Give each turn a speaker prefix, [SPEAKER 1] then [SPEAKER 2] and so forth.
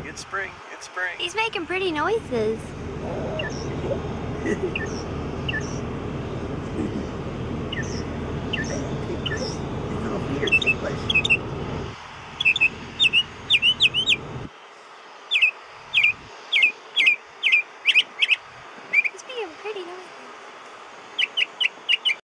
[SPEAKER 1] going. It's spring. It's spring.
[SPEAKER 2] He's making pretty noises.
[SPEAKER 3] Little feet are ticklish.